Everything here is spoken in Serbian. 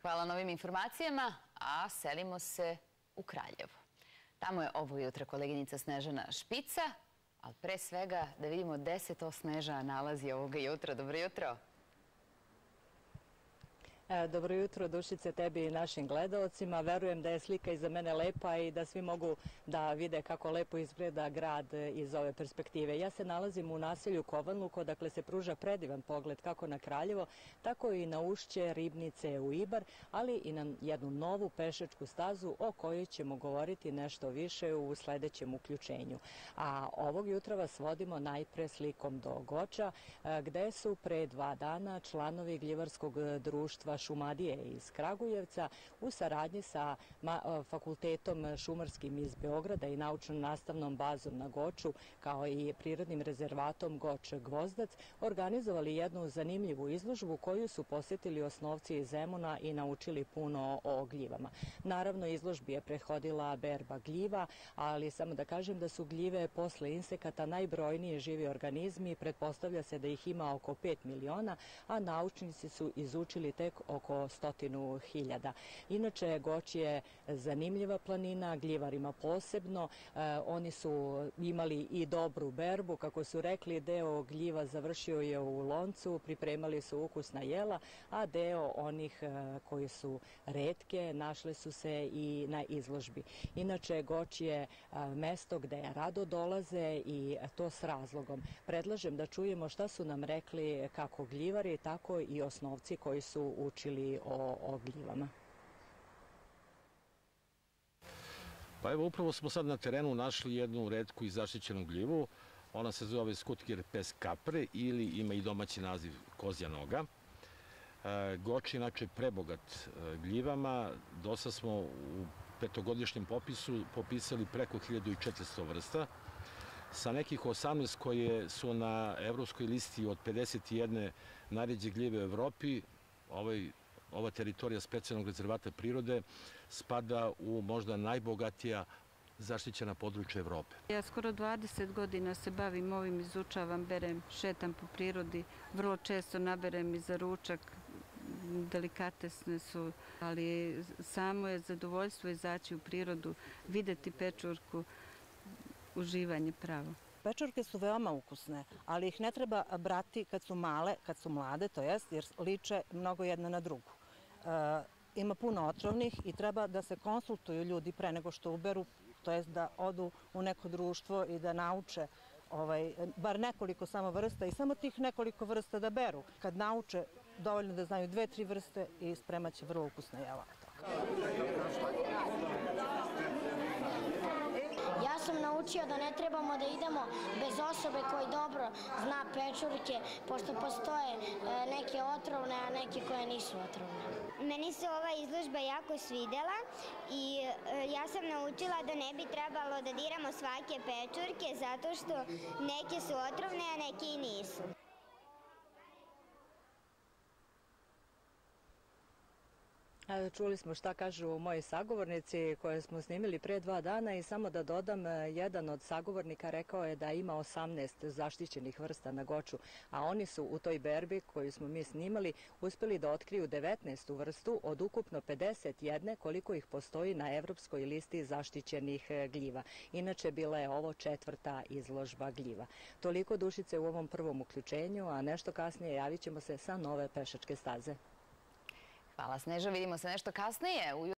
Hvala na ovim informacijama, a selimo se u Kraljevo. Tamo je ovo jutro koleginica Snežana Špica, ali pre svega da vidimo gde se to Sneža nalazi ovoga jutra. Dobro jutro. Dobro jutro, Dušice, tebi i našim gledaocima. Verujem da je slika iza mene lepa i da svi mogu da vide kako lepo izgleda grad iz ove perspektive. Ja se nalazim u naselju Kovanluk, odakle se pruža predivan pogled kako na Kraljevo, tako i na ušće Ribnice u Ibar, ali i na jednu novu pešačku stazu o kojoj ćemo govoriti nešto više u sledećem uključenju. A ovog jutra vas vodimo najpre slikom do Goča, gde su pre 2 dana članovi gljivarskog društva Šumadije iz Kragujevca u saradnji sa Fakultetom šumarskim iz Beograda i naučno-nastavnom bazom na Goču, kao i prirodnim rezervatom Goč-Gvozdac, organizovali jednu zanimljivu izložbu koju su posetili osnovci iz Zemuna i naučili puno o gljivama. Naravno, izložbi je prethodila berba gljiva, ali samo da kažem da su gljive posle insekata najbrojniji živi organizmi, pretpostavlja se da ih ima oko 5 miliona, a naučnici su izučili tek oko 100.000. Inače, Goč je zanimljiva planina, gljivarima posebno. Oni su imali i dobru berbu, kako su rekli, deo gljiva završio je u loncu, pripremali su ukusna jela, a deo onih koji su retke našle su se i na izložbi. Inače, Goč je mesto gde rado dolaze i to s razlogom. Predlažem da čujemo šta su nam rekli kako gljivari, tako i osnovci koji su učili o gljivama. Pa evo, upravo smo sad na terenu našli jednu retku i zaštićenu gljivu. Ona se zove Skutker pes kapre ili ima i domaći naziv kozja noga. Goč je inače prebogat gljivama. Dosta smo u petogodišnjem popisu popisali preko 1400 vrsta. Sa nekih 18 koje su na evropskoj listi od 51 najređe gljive u Evropi, ova teritorija specijalnog rezervata prirode spada u možda najbogatija zaštićena područja Evrope. Ja skoro 20 godina se bavim ovim, izučavam, berem, šetam po prirodi, vrlo često naberem i za ručak, delikatesne su, ali samo je zadovoljstvo izaći u prirodu, videti pečurku, uživanje pravo. Pečurke su veoma ukusne, ali ih ne treba brati kad su male, kad su mlade, to jest, jer liče mnogo jedna na drugu. Ima puno otrovnih i treba da se konsultuju ljudi pre nego što uberu, to jest da odu u neko društvo i da nauče bar nekoliko samo vrsta i samo tih nekoliko vrsta da beru. Kad nauče, dovoljno da znaju 2-3 vrste i spremat će vrlo ukusna jela. Ja sam naučio da ne trebamo da idemo bez osobe koji dobro zna pečurke, pošto postoje neke otrovne, a neke koje nisu otrovne. Meni se ova izložba jako svidela i ja sam naučila da ne bi trebalo da diramo svake pečurke zato što neke su otrovne, a neke i nisu. Čuli smo šta kažu moji sagovornici koje smo snimili pre 2 dana i samo da dodam, jedan od sagovornika rekao je da ima 18 zaštićenih vrsta na Goču, a oni su u toj berbi koju smo mi snimali uspeli da otkriju 19. vrstu od ukupno 51 koliko ih postoji na evropskoj listi zaštićenih gljiva. Inače, bila je ovo 4. izložba gljiva. Toliko, Dušice, u ovom prvom uključenju, a nešto kasnije javit ćemo se sa nove pešačke staze. Hvala, Sneža. Vidimo se nešto kasnije.